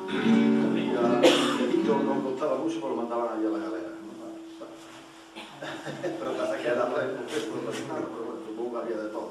Miguelito no costaba mucho, pero lo mandaban allá a la galera. Pero pasa que era un gesto personal, pero bueno, supongo que había de todo.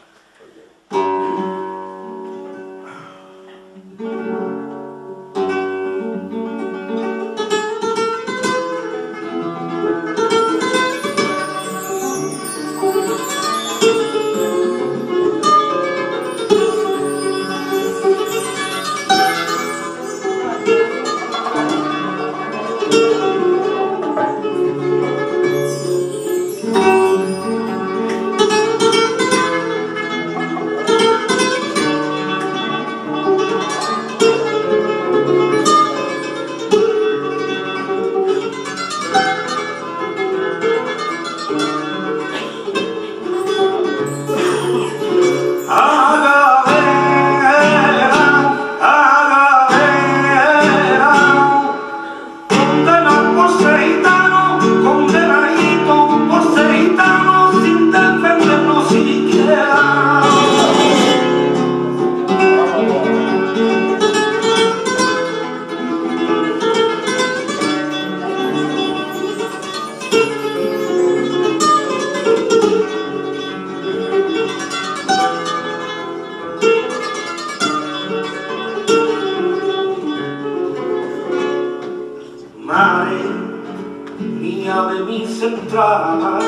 De mis entrañas,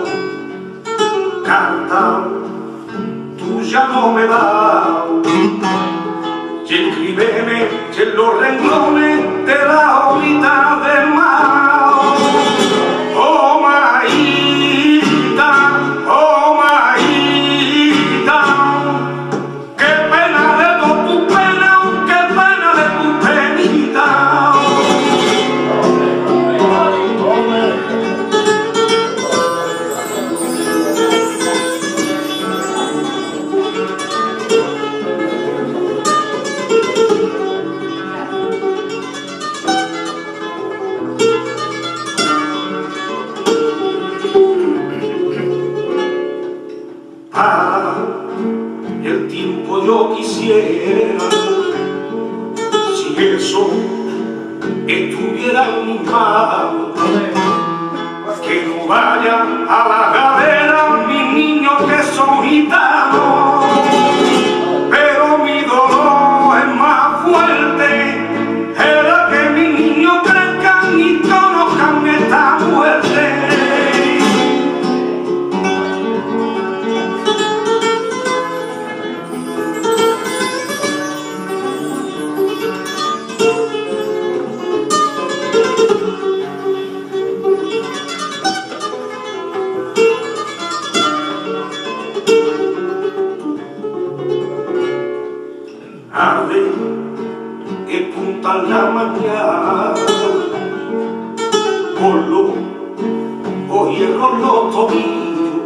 carta tuya no me da, y escríbeme en los renglones de la horita del mar. Oh Maíta, qué pena de todas tus penas, qué pena de tus penitas. Y el tiempo yo quisiera, si eso estuviera en mis manos, que no vayan a la galera mis niños que son gitanos, pero mi dolor es más fuerte, era que mis niños crezcan y conozcan esta muerte. Es punta la mañana, con los hierros los tobillos.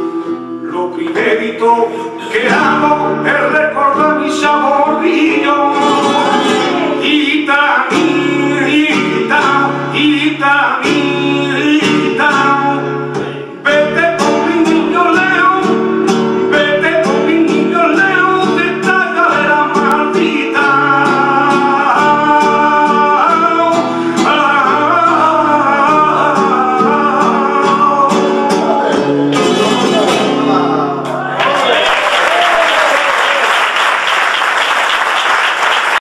Lo primerito que hago es recordar mi saborillo.